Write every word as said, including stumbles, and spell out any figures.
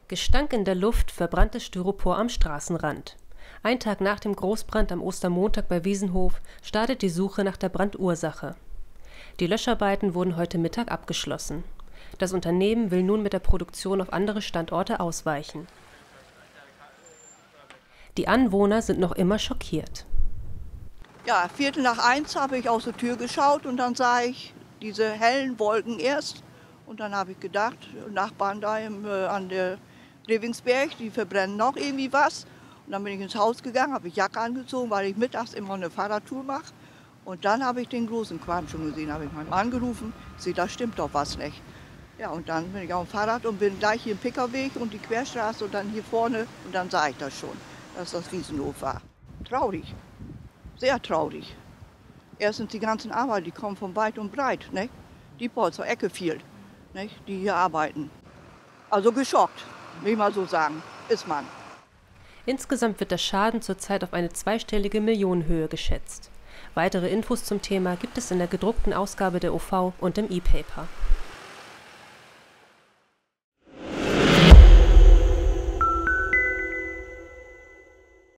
Gestank in der Luft, verbranntes Styropor am Straßenrand. Ein Tag nach dem Großbrand am Ostermontag bei Wiesenhof startet die Suche nach der Brandursache. Die Löscharbeiten wurden heute Mittag abgeschlossen. Das Unternehmen will nun mit der Produktion auf andere Standorte ausweichen. Die Anwohner sind noch immer schockiert. Ja, Viertel nach eins habe ich aus der Tür geschaut und dann sah ich diese hellen Wolken erst. Und dann habe ich gedacht, Nachbarn da im, äh, an der Levingsberg, die verbrennen noch irgendwie was. Und dann bin ich ins Haus gegangen, habe ich Jacke angezogen, weil ich mittags immer eine Fahrradtour mache. Und dann habe ich den großen Qualm schon gesehen, habe ich meinen Mann gerufen, ich sehe, da stimmt doch was nicht. Ja, und dann bin ich auf dem Fahrrad und bin gleich hier im Pickerweg und die Querstraße und dann hier vorne. Und dann sah ich das schon, dass das Wiesenhof war. Traurig, sehr traurig. Erstens die ganzen Arbeiter, die kommen von weit und breit, ne? Die Polzer Eckefield, ne? Die hier arbeiten. Also geschockt, will ich mal so sagen, ist man. Insgesamt wird der Schaden zurzeit auf eine zweistellige Millionenhöhe geschätzt. Weitere Infos zum Thema gibt es in der gedruckten Ausgabe der O V und im E-Paper.